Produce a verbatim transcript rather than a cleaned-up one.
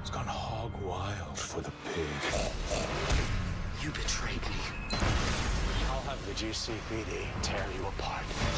It's gone hog wild for the pig. You betrayed me. I'll have the G C P D tear you apart.